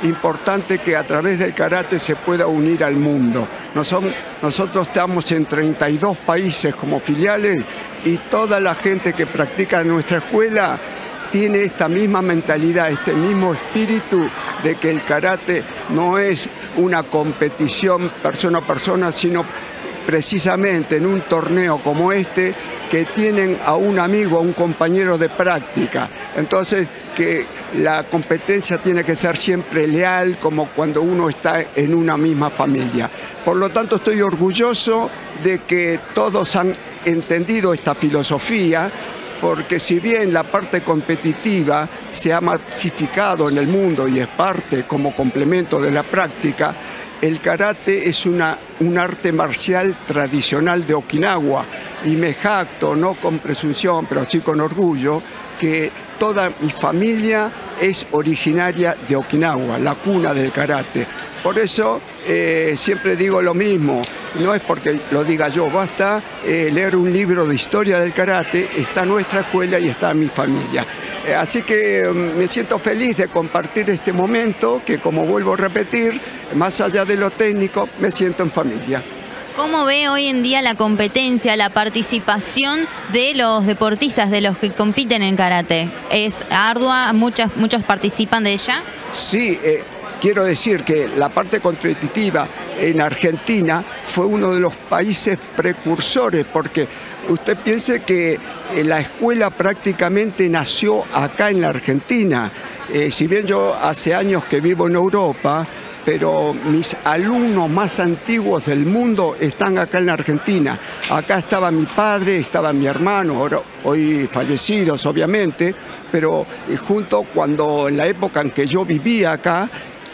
importante que a través del karate se pueda unir al mundo. Nosotros estamos en 32 países como filiales y toda la gente que practica en nuestra escuela tiene esta misma mentalidad, este mismo espíritu de que el karate no es una competición persona a persona, sino precisamente en un torneo como este, que tienen a un amigo, a un compañero de práctica. Entonces, que la competencia tiene que ser siempre leal, como cuando uno está en una misma familia. Por lo tanto, estoy orgulloso de que todos han entendido esta filosofía, porque si bien la parte competitiva se ha masificado en el mundo y es parte como complemento de la práctica, el karate es un arte marcial tradicional de Okinawa y me jacto, no con presunción, pero sí con orgullo, que toda mi familia es originaria de Okinawa, la cuna del karate. Por eso siempre digo lo mismo, no es porque lo diga yo, basta leer un libro de historia del karate, está nuestra escuela y está mi familia. Así que me siento feliz de compartir este momento que, como vuelvo a repetir, más allá de lo técnico, me siento en familia. ¿Cómo ve hoy en día la competencia, la participación de los deportistas, de los que compiten en karate? ¿Es ardua? ¿Muchos participan de ella? Sí, quiero decir que la parte competitiva en Argentina fue uno de los países precursores, porque usted piense que la escuela prácticamente nació acá en la Argentina. Si bien yo hace años que vivo en Europa, pero mis alumnos más antiguos del mundo están acá en la Argentina. Acá estaba mi padre, estaba mi hermano, hoy fallecidos obviamente, pero junto cuando en la época en que yo vivía acá,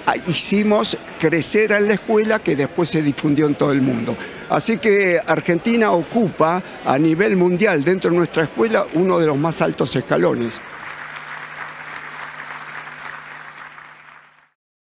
hicimos crecer en la escuela que después se difundió en todo el mundo. Así que Argentina ocupa a nivel mundial dentro de nuestra escuela uno de los más altos escalones.